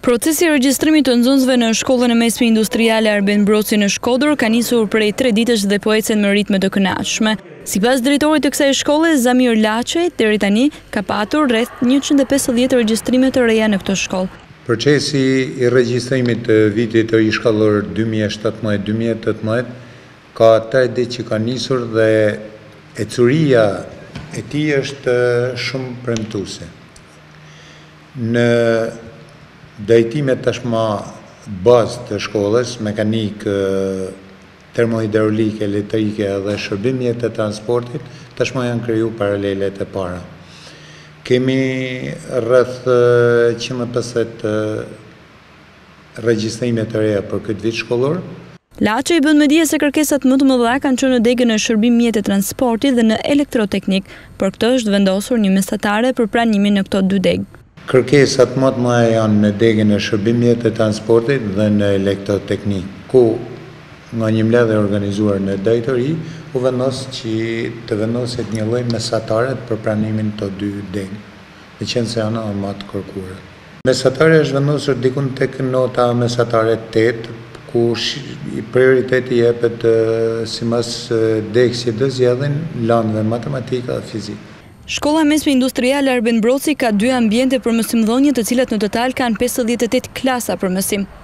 Procesi i regjistrimit të nxënësve në shkollën e mesme industriale Arben Broci në Shkodër ka nisur prej 3 ditësh dhe po ecën me ritme të kënaqshme. Sipas drejtorit të kësaj shkolle, Zamir Laçej, deri tani ka patur rreth 150 regjistrime të reja në këtë shkollë. Procesi i regjistrimit të vitit të ri shkollor 2017-2018 ka 3 ditë që ka nisur dhe ecuria e tij është shumë premtuese. Në drejtimet tashma bazë të shkollës, mekanik, termohidraulike, elektrike dhe shërbim mjetet të transportit, tashma janë kriju paralelet e para. Kemi rreth 150 regjistrime të reja për këtë vit shkollor. Laçej bën me dije se kërkesat më të mëdha kanë qenë në degën e shërbim mjetet të transportit dhe në elektroteknik. Për këtë është vendosur një mesatare për pranimin në këto 2 degë. Kërkesat më të mëdha janë në degën e shërbim mjetet të transportit dhe në elektroteknik, ku nga një mbledhje organizuar në drejtori u vendos që të vendoset një lloj mesatare për pranimin të 2 degë, meqense janë më të kërkuara. Mesatare është vendosur diku tek nota mesatare 8, ku prioriteti jepet sipas degës që do zgjedhin landëve matematika dhe fizikë. Shkolla mesme industriale Arben Broci ka 2 ambiente për mësimdhënie, të cilat në total kanë 58 klasa për mësim.